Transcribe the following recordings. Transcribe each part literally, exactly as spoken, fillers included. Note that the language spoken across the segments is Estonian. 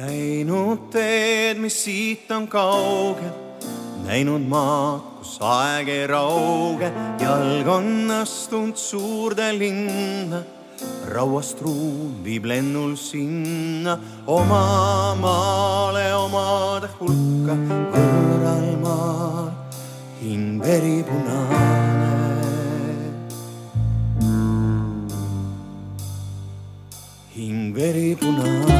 Käinud teed, mis siit on kaugel, näinud maad, kus aeg ei rauge, jalg on astunud suurde linna, rauast ruum viib lennul sinna, oma maale, omade hulka, võõral maal, hing veripunane. Hing veripunane.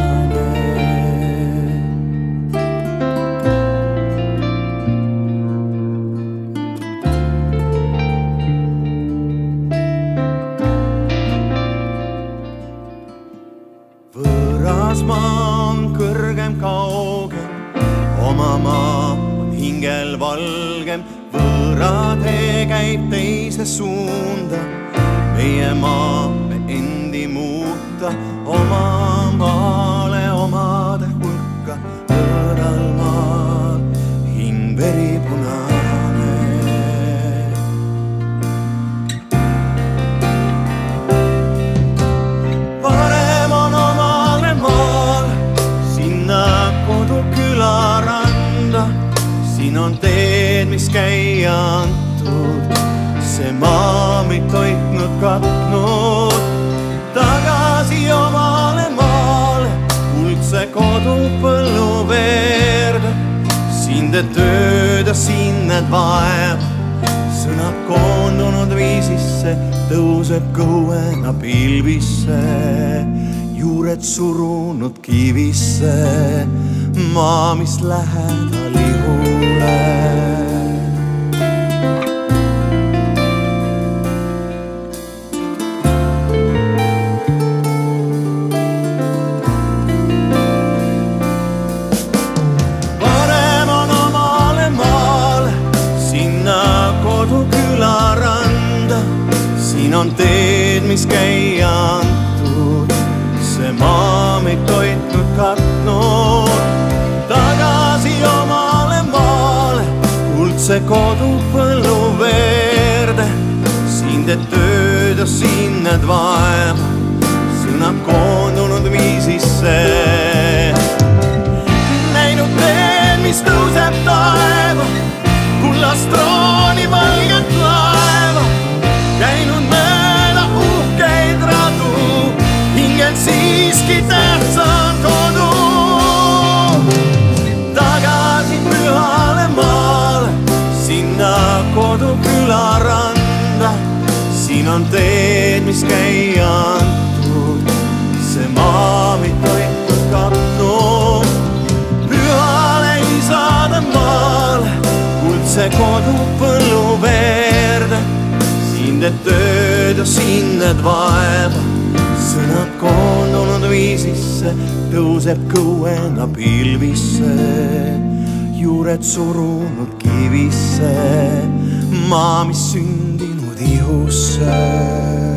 Võõras maa on kõrgem kaugem, oma maa on hingel valgem, võõra tee käib teise suunda, meie maa me endi muuta, oma maale, omade hulka, võõral maal, hing veripunane. Parem on omale maal, sinna koduküla randa, siin on teed, mis käia antud, see maa meid toitnud, katnud, tagasi omale maale, kuldse kodupõllu veerde, siin teed tööd ja siin näed vaeva, sõnad koondunud viisisse, tõuseb kõuena pilvisse, juured surunud kivisse, maa, mis lähedal ihule. Koduküla randa, siin on teed, mis käia antud, see maa meid toitnud, katnud, tagasi omale maale, kuldse kodupõllu veerde, siin teed tööd ja siin näed vaeva, sõnad koondunud viisisse, näinud teed, mis tõuseb taeva, kullast trooni valget laeva, käinud mööda uhkeid radu, hingel siiski tähtsam kodu. Tagasi pühale maale, sinna koduküla randa, siin on teed, mis käia antud, see maa meid toitnud, katnud, pühale isade maale, kuldse kodupõllu veerde, siin teed tööd ja siin näed vaeva, sõnad koondunud viisisse, tõuseb kõuena pilvisse, juured surunud kivisse, maa, mis sündinud ihusse.